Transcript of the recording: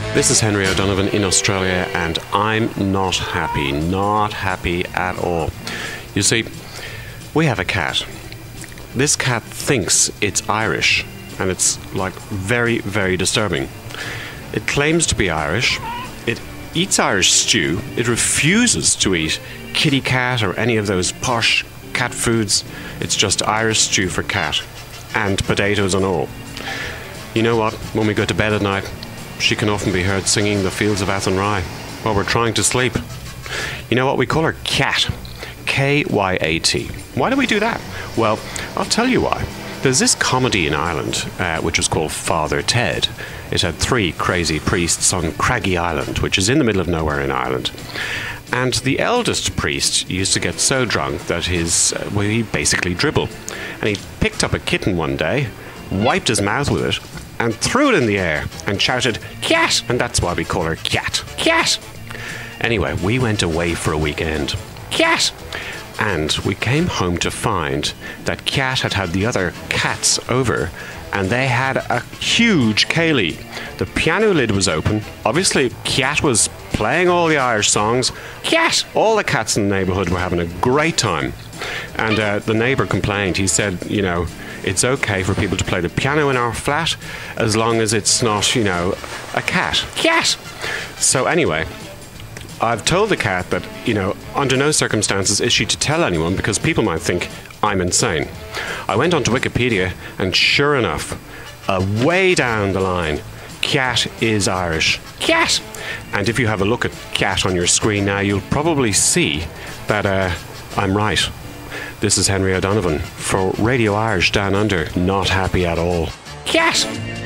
This is Henry O'Donovan in Australia, and I'm not happy at all. You see, we have a cat. This cat thinks it's Irish, and it's like very, very disturbing. It claims to be Irish. It eats Irish stew. It refuses to eat kitty cat or any of those posh cat foods. It's just Irish stew for cat, and potatoes and all. You know what? When we go to bed at night, she can often be heard singing The Fields of Athenry while we're trying to sleep. You know what? We call her Cat. K-Y-A-T. Why do we do that? Well, I'll tell you why. There's this comedy in Ireland, which was called Father Ted. It had 3 crazy priests on Craggy Island, which is in the middle of nowhere in Ireland. And the eldest priest used to get so drunk that he basically dribbled. And he picked up a kitten one day, wiped his mouth with it, and threw it in the air and shouted, "Cat!" And that's why we call her Cat. Cat! Anyway, we went away for a weekend. Cat! And we came home to find that Cat had had the other cats over, and they had a huge ceilidh. The piano lid was open. Obviously, Cat was playing all the Irish songs. Cat! All the cats in the neighbourhood were having a great time. And the neighbour complained. He said, it's okay for people to play the piano in our flat as long as it's not, a cat. Cat! So anyway, I've told the cat that, under no circumstances is she to tell anyone because people might think I'm insane. I went onto Wikipedia and sure enough, way down the line, Cat is Irish. Cat! And if you have a look at Cat on your screen now, you'll probably see that I'm right. This is Henry O'Donovan for Radio Irish Down Under. Not happy at all. Cat!